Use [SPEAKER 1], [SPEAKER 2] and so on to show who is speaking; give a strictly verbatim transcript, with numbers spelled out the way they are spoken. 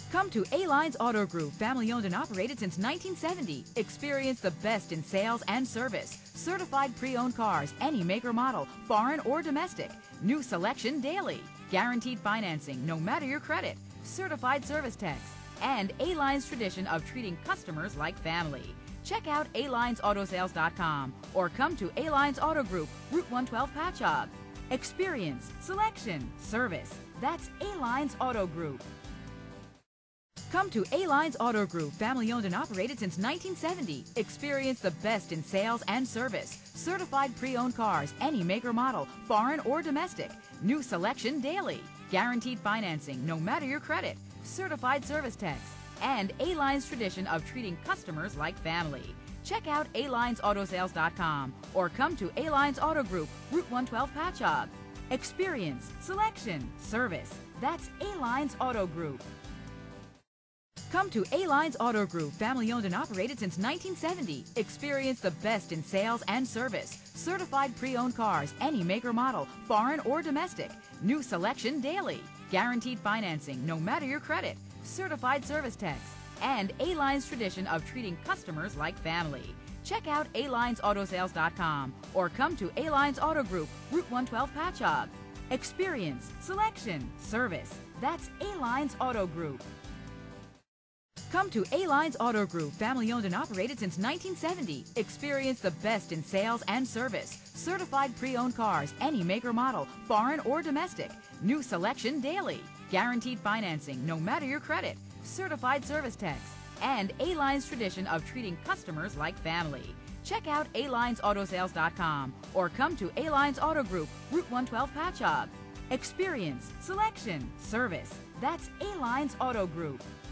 [SPEAKER 1] Come to A-Lines Auto Group, family owned and operated since nineteen seventy. Experience the best in sales and service. Certified pre-owned cars, any make or model, foreign or domestic. New selection daily. Guaranteed financing, no matter your credit. Certified service techs. And A-Line's tradition of treating customers like family. Check out A lines auto sales dot com or come to A-Lines Auto Group, Route one twelve Patchogue. Experience, selection, service. That's A-Lines Auto Group. Come to A-Lines Auto Group, family owned and operated since nineteen seventy. Experience the best in sales and service. Certified pre-owned cars, any make or model, foreign or domestic. New selection daily. Guaranteed financing, no matter your credit. Certified service techs. And A-Line's tradition of treating customers like family. Check out A lines auto sales dot com or come to A-Lines Auto Group, Route one twelve Patchogue. Experience, selection, service. That's A-Lines Auto Group. Come to A-Lines Auto Group, family owned and operated since nineteen seventy. Experience the best in sales and service. Certified pre-owned cars, any make or model, foreign or domestic. New selection daily. Guaranteed financing, no matter your credit. Certified service techs. And A-Line's tradition of treating customers like family. Check out A lines auto sales dot com or come to A-Lines Auto Group, Route one twelve Patchogue. Experience, selection, service. That's A-Lines Auto Group. Come to A-Lines Auto Group, family owned and operated since nineteen seventy. Experience the best in sales and service. Certified pre-owned cars, any make or model, foreign or domestic. New selection daily. Guaranteed financing, no matter your credit. Certified service techs. And A-Line's tradition of treating customers like family. Check out A lines auto sales dot com or come to A-Lines Auto Group, Route one twelve Patchogue. Experience, selection, service. That's A-Lines Auto Group.